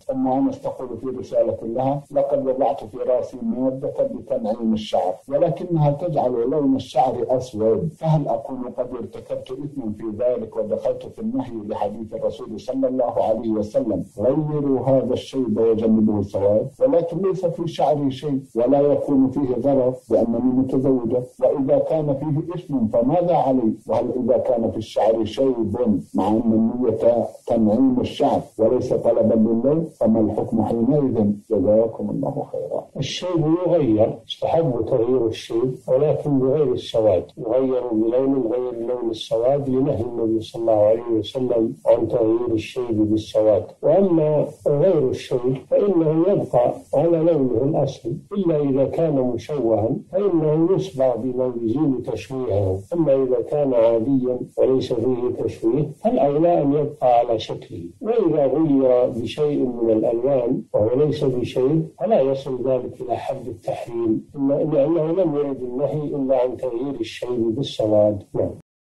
أم أنس تقول في رسالة لها: لقد وضعت في رأسي مادة بتنعيم الشعر ولكنها تجعل لون الشعر أسود، فهل أكون قد ارتكبت إثما في ذلك ودخلت في النهي لحديث الرسول صلى الله عليه وسلم: غيروا هذا الشيب وجنبوه السواد؟ ولكن ليس في شعري شيء ولا يكون فيه ضرر لأنني متزوجة، وإذا كان فيه إثم فماذا علي؟ وهل إذا كان في الشعر شيب مع أن النية تنعيم الشعر وليس طلبا لله فما الحكم حينئذ؟ جزاكم الله خيرا. الشيب يغير، يستحب تغيير الشيب ولكن بغير السواد، يغير بلون غير لون السواد لنهي النبي صلى الله عليه وسلم عن تغيير الشيب بالسواد. وأما غير الشيب فإنه يبقى على لونه الأصلي إلا إذا كان مشوها فإنه يصبغ بما يزيل تشويهه. أما إذا كان عاديا وليس فيه تشويه فالأولى أن يبقى على شكله، وإذا غير بشيء من الألوان وهو ليس بشيء فلا يصل ذلك إلى حد التحريم، لأنه لم يرد النهي إلا عن تغيير الشيب بالسواد.